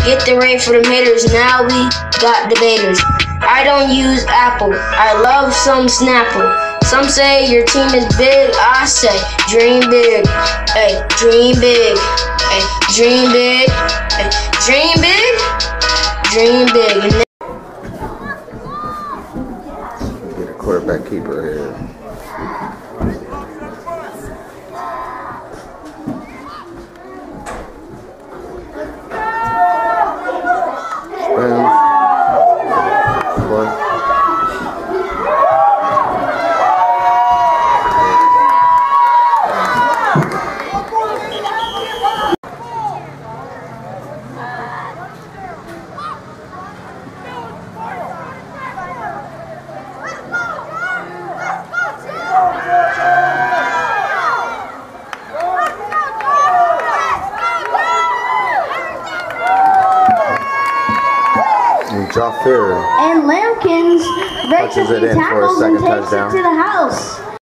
Get the rain for them haters, now we got debaters. I don't use Apple, I love some Snapple. Some say your team is big, I say dream big. Hey, dream big. Hey, dream big. Hey, dream big. Dream big. Get a quarterback keeper here. Gha-Fir and Lampkins breaks a few tackles and takes it to the house.